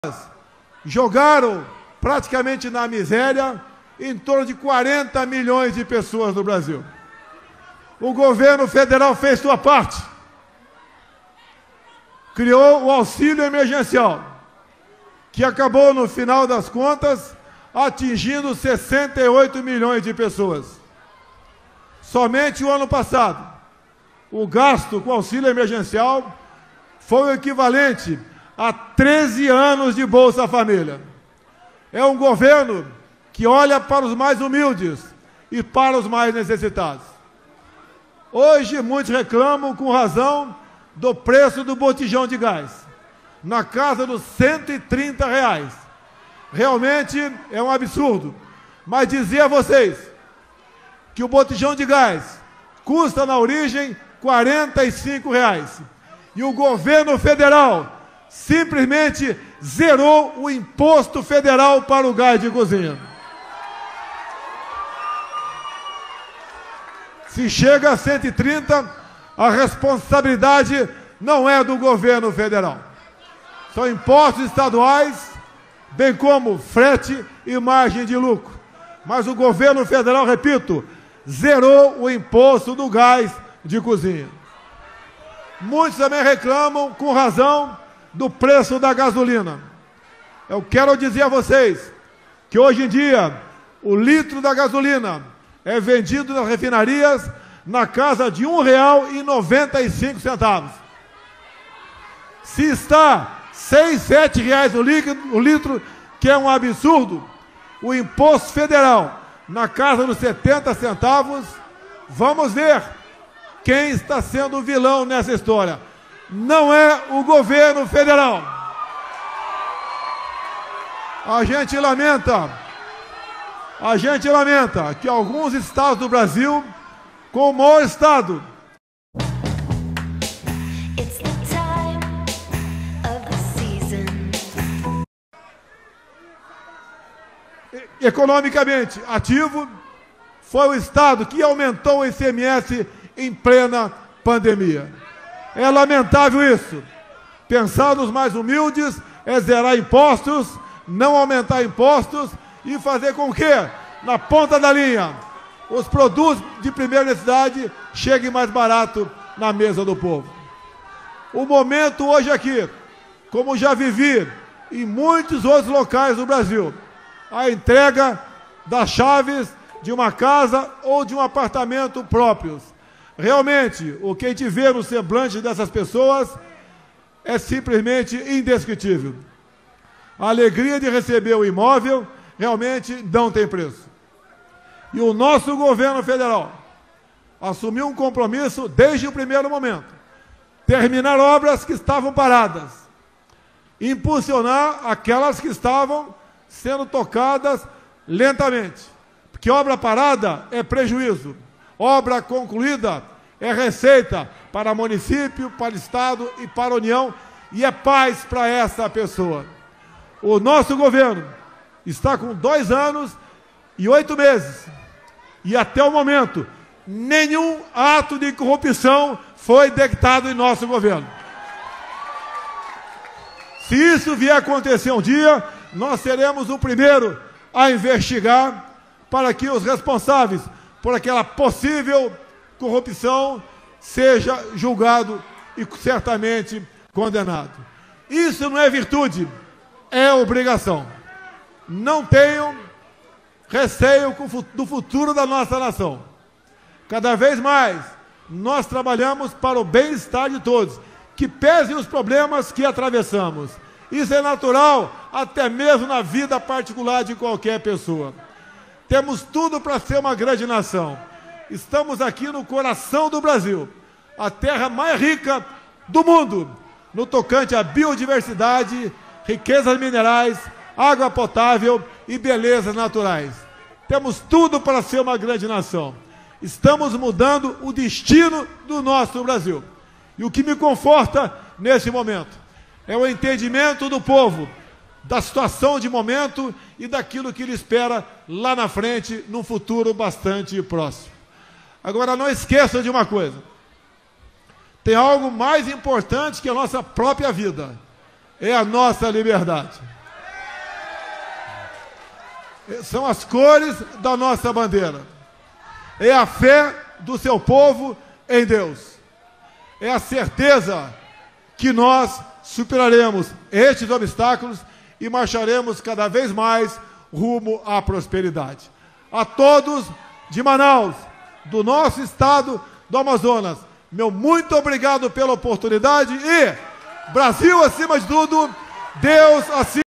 jogaram praticamente na miséria em torno de 40 milhões de pessoas no Brasil. O governo federal fez sua parte. Criou o auxílio emergencial, que acabou, no final das contas, atingindo 68 milhões de pessoas. Somente o ano passado, o gasto com auxílio emergencial foi o equivalente a 13 anos de Bolsa Família. É um governo que olha para os mais humildes e para os mais necessitados. Hoje, muitos reclamam, com razão, do preço do botijão de gás, na casa dos R$130. Realmente é um absurdo. Mas dizer a vocês que o botijão de gás custa, na origem, R$45. E o governo federal simplesmente zerou o imposto federal para o gás de cozinha. Se chega a 130, a responsabilidade não é do governo federal. São impostos estaduais, bem como frete e margem de lucro. Mas o governo federal, repito, zerou o imposto do gás de cozinha. Muitos também reclamam, com razão, do preço da gasolina. Eu quero dizer a vocês que hoje em dia o litro da gasolina é vendido nas refinarias na casa de R$1,95. Se está R$6, R$7 o litro, que é um absurdo, o imposto federal na casa dos 70 centavos, vamos ver quem está sendo o vilão nessa história. Não é o governo federal. A gente lamenta que alguns estados do Brasil, como o maior estado, economicamente ativo, foi o estado que aumentou o ICMS em plena pandemia. É lamentável isso. Pensar nos mais humildes é zerar impostos, não aumentar impostos e fazer com que, na ponta da linha, os produtos de primeira necessidade cheguem mais barato na mesa do povo. O momento hoje aqui, como já vivi em muitos outros locais do Brasil, a entrega das chaves de uma casa ou de um apartamento próprios. Realmente, o que a gente vê no semblante dessas pessoas é simplesmente indescritível. A alegria de receber o imóvel realmente não tem preço. E o nosso governo federal assumiu um compromisso desde o primeiro momento: terminar obras que estavam paradas, impulsionar aquelas que estavam sendo tocadas lentamente. Porque obra parada é prejuízo. Obra concluída é receita para município, para estado e para a União, e é paz para essa pessoa. O nosso governo está com 2 anos e 8 meses. E até o momento, nenhum ato de corrupção foi detectado em nosso governo. Se isso vier a acontecer um dia, nós seremos o primeiro a investigar para que os responsáveis por aquela possível corrupção seja julgado e certamente condenado. Isso não é virtude, é obrigação. Não tenham receio do futuro da nossa nação. Cada vez mais, nós trabalhamos para o bem-estar de todos, que pesem os problemas que atravessamos. Isso é natural, até mesmo na vida particular de qualquer pessoa. Temos tudo para ser uma grande nação. Estamos aqui no coração do Brasil, a terra mais rica do mundo, no tocante à biodiversidade, riquezas minerais, água potável e belezas naturais. Temos tudo para ser uma grande nação. Estamos mudando o destino do nosso Brasil. E o que me conforta nesse momento é o entendimento do povo da situação de momento e daquilo que ele espera lá na frente, num futuro bastante próximo. Agora, não esqueça de uma coisa: tem algo mais importante que a nossa própria vida. é a nossa liberdade. São as cores da nossa bandeira. É a fé do seu povo em Deus. É a certeza que nós superaremos estes obstáculos e marcharemos cada vez mais rumo à prosperidade. A todos de Manaus, do nosso estado do Amazonas, meu muito obrigado pela oportunidade e Brasil acima de tudo, Deus acima.